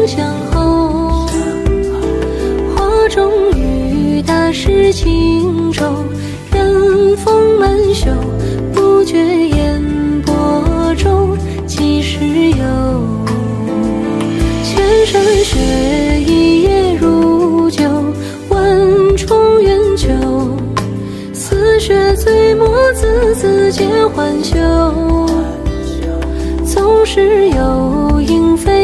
相候。画中雨打湿轻舟，任风满袖，不觉烟波中几时有。千山雪一夜如酒，万重圆秋，似雪醉墨，字字皆还休。总是有莺飞